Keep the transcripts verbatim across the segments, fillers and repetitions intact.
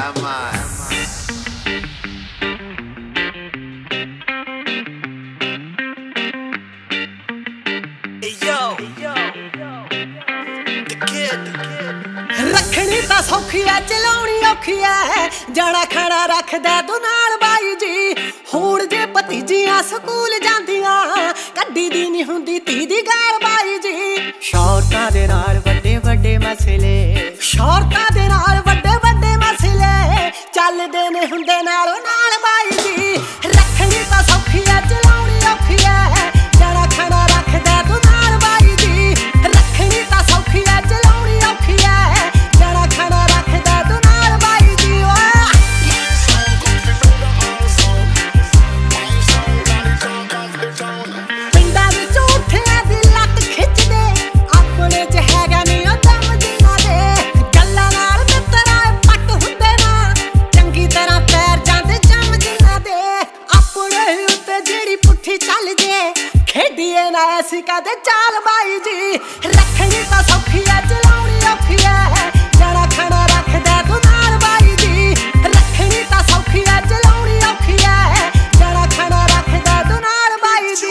रखनी तां सौखी है चलाउणी औखी है जाना खाना रखदा तू नाल बाई जी हुण जे भतीजियां स्कूल जांदियां कड्डी दी नहीं हुंदी धी दी गाल बाई जी शौरतां दे नाल वड्डे वड्डे मसले शौरतां दे नाल वड्डे वड्डे मसले चलदे ने हुंदे नालों नाल बाई जी रखनी तां सौखी है चलाउणी औखी है जाना खाना रखदा तू नाल बाई जी रखनी तां सौखी है चलाउणी औखी है कदे चाल बाई जी रखनी तां सौखी है चलाउणी औखी है जाना खाना रखदा तू नाल बाई जी रखनी तां सौखी है चलाउणी औखी है जाना खाना रखदा तू नाल बाई जी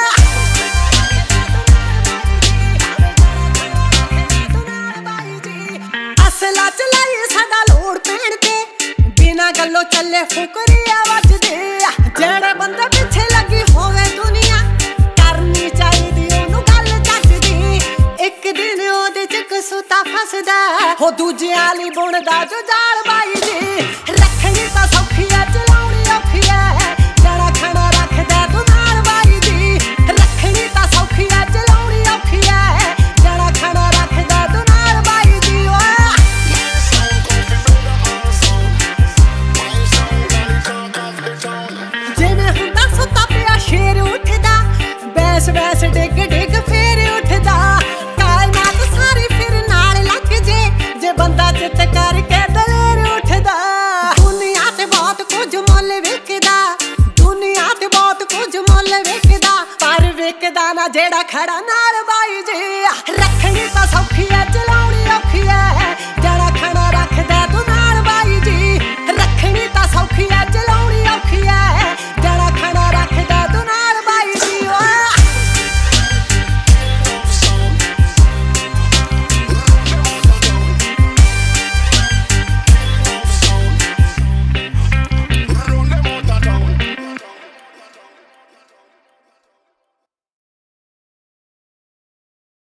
असला चलाई साडा लोड़ पैण ते बिना गल्लों चले फुकरी आवाज दे जेड़े बंदे पिछे लगी होवे दुनिया करनी चाहिदी ओनू गल जचदी एक दिन ओदे च कसूता फसदा हो दूजे आली बुणदा जो जाल बाई जी रखनी तां सौखी है चलाउणी औखी है जाना खाना रखदा तू नाल बाई जी रखनी तां सौखी है चलाउणी औखी है जाना खाना रखदा तू नाल बाई जी जिवें हुंदा सुत्ता पिया शेर उठदा बैस बैस डिग डिग फेर उठदा कायनात सारी फिर नाल लग जे जे बंदा चित करके दलेर उठदा दुनिया ते बहुत कुछ मुल विकदा दुनिया ते बहुत कुछ मुल विकदा पर विकदा ना जेड़ा खड़ा नाल बाई जी रखनी तां सौखी है।